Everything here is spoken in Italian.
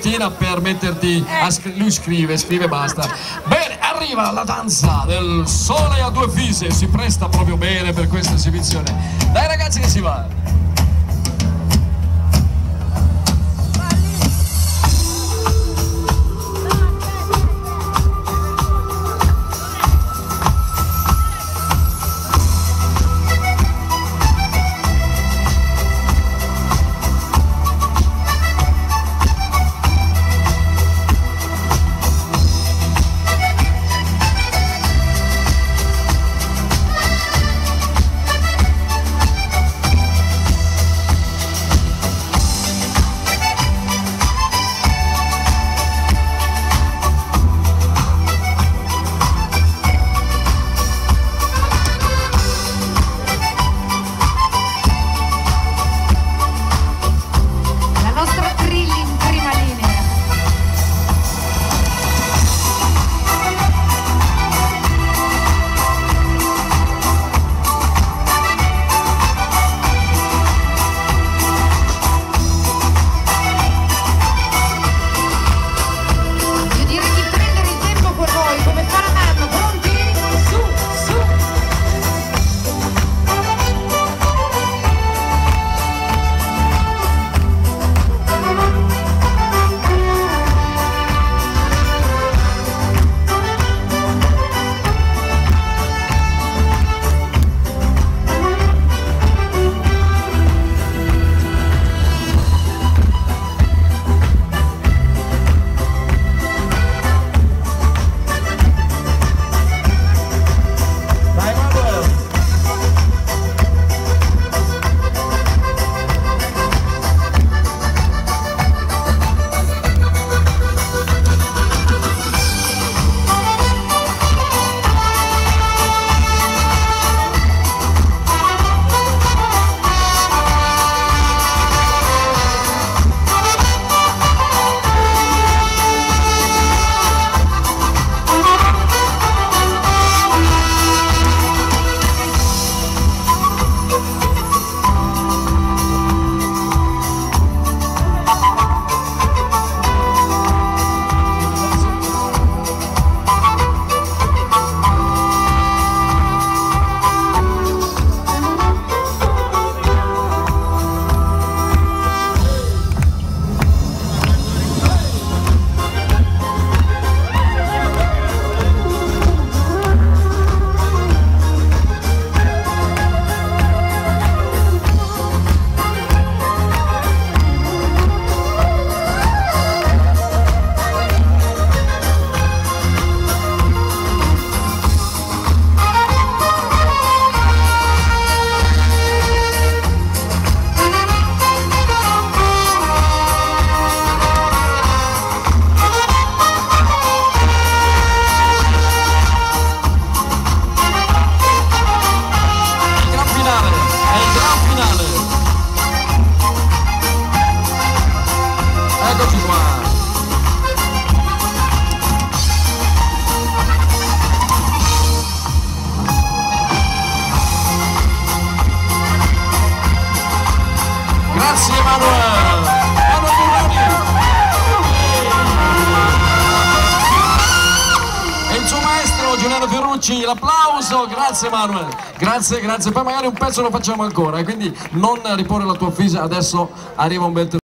mattina per metterti a lui scrive basta. Bene, arriva la danza del sole a due fise, si presta proprio bene per questa esibizione. Dai ragazzi che si va! Grazie Emanuele! E il suo maestro Giuliano Ferrucci, l'applauso, grazie Emanuele, grazie, poi magari un pezzo lo facciamo ancora, quindi non riporre la tua fisa, adesso arriva un bel